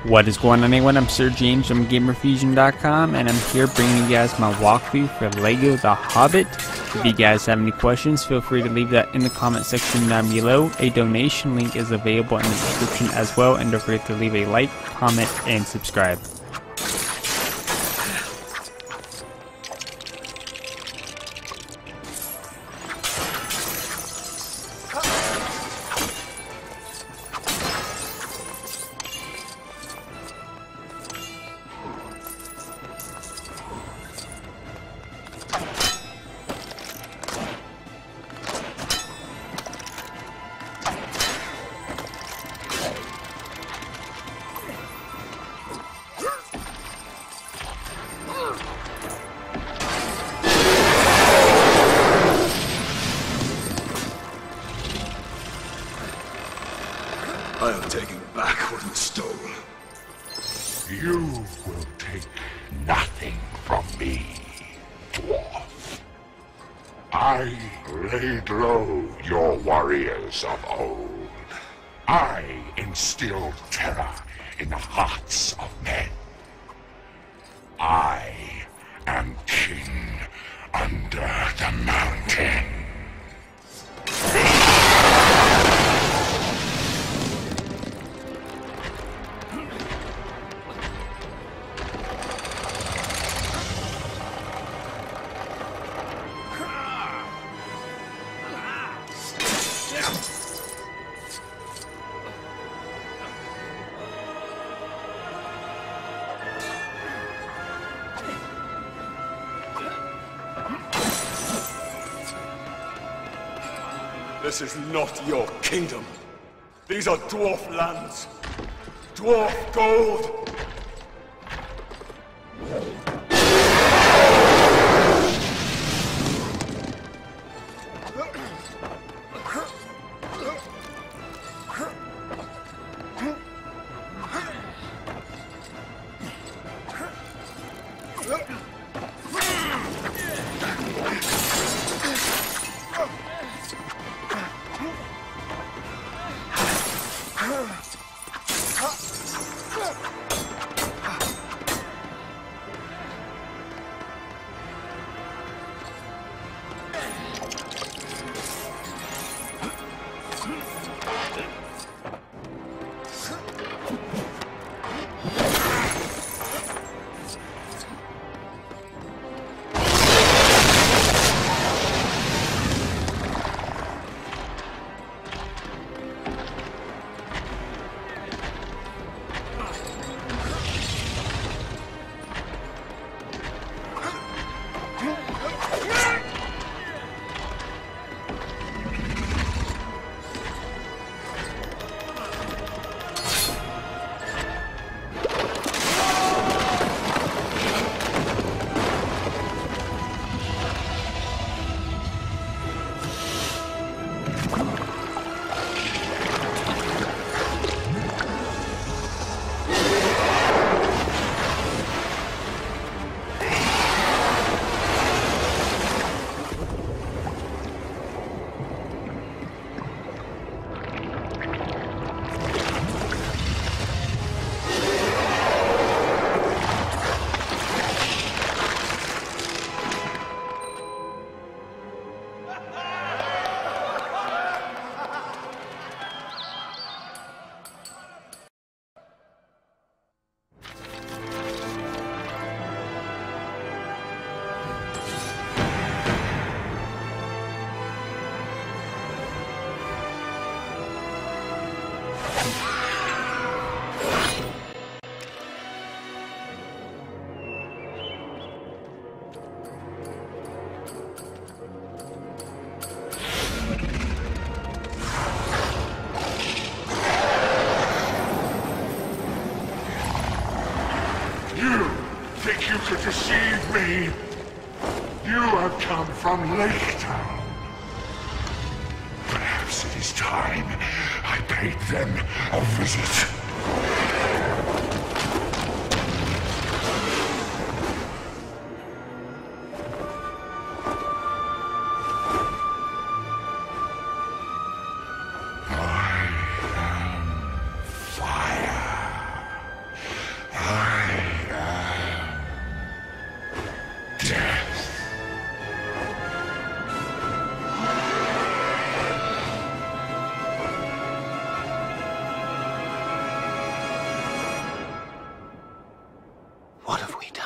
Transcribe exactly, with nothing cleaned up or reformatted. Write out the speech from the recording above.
What is going on, everyone? I'm Sir James from Gamer Fusion dot com, and I'm here bringing you guys my walkthrough for LEGO The Hobbit. If you guys have any questions, feel free to leave that in the comment section down below. A donation link is available in the description as well, and don't forget to leave a like, comment, and subscribe. I am taking back what was stolen. You will take nothing from me, dwarf. I laid low your warriors of old. I instilled terror in the hearts of men. I am king under the mountain. This is not your kingdom. These are dwarf lands. Dwarf gold. You think you could deceive me? You have come from Lake Town. Perhaps it is time I paid them a visit. What have we done?